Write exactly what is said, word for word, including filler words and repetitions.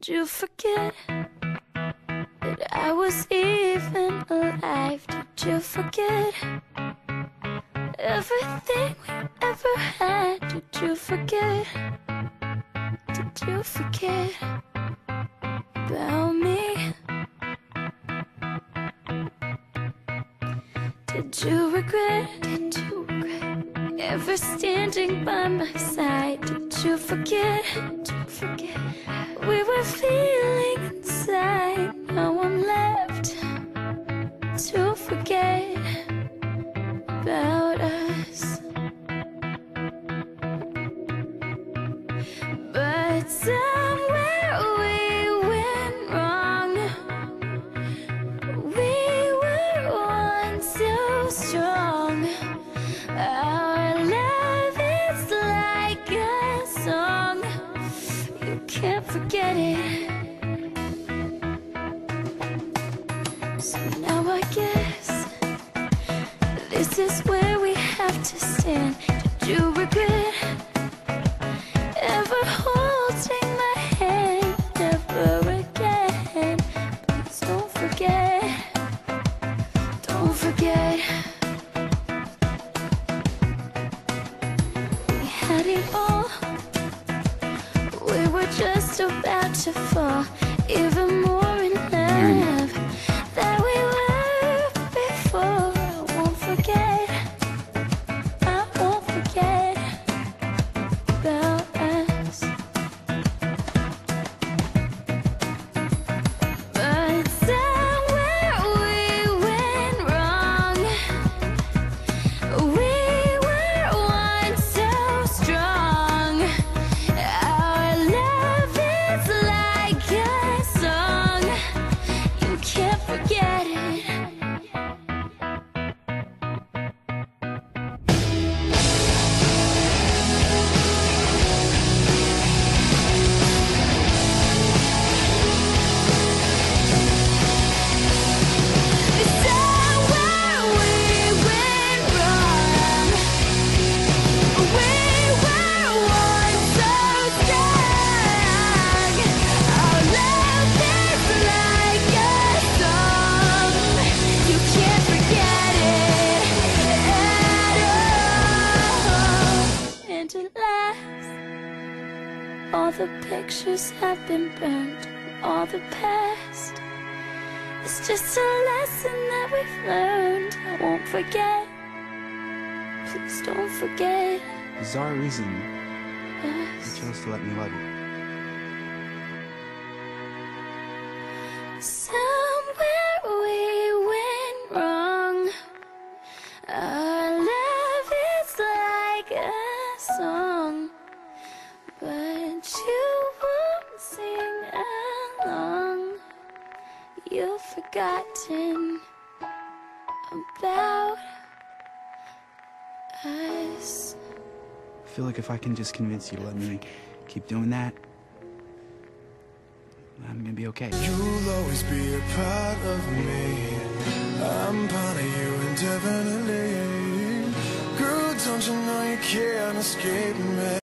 Did you forget that I was even alive? Did you forget everything we ever had? Did you forget? Did you forget about me? Did you regret? Did you regret ever standing by my side? Did you forget? Did you forget we were feeling inside? No one left to forget about us. But somewhere we went wrong. We were once so strong. Our love is like a song. You can't forget it. So now I guess this is where we have to stand. Did you regret ever holding my hand? Never again. Please don't forget. Don't forget. We had it all. We were just about to fall even more in love than we were before. I won't forget. I won't forget about us. But somewhere we went wrong. We were once so strong. Our love is like a song. You can't forget it. Somewhere we went wrong. We were once so strong. Our love is like a song. You can't forget it at all. And at last, all the pictures have been burned. All the past, it's just a lesson that we've learned. I won't forget. Please don't forget Bizarre reason you us. chose to let me love you. Somewhere we went wrong. Our love is like a song, but you won't sing along. You've forgotten about us. I feel like if I can just convince you to let me keep doing that, I'm gonna be okay. You'll always be a part of me. I'm part of you indefinitely. Girl, don't you know you can't escape me?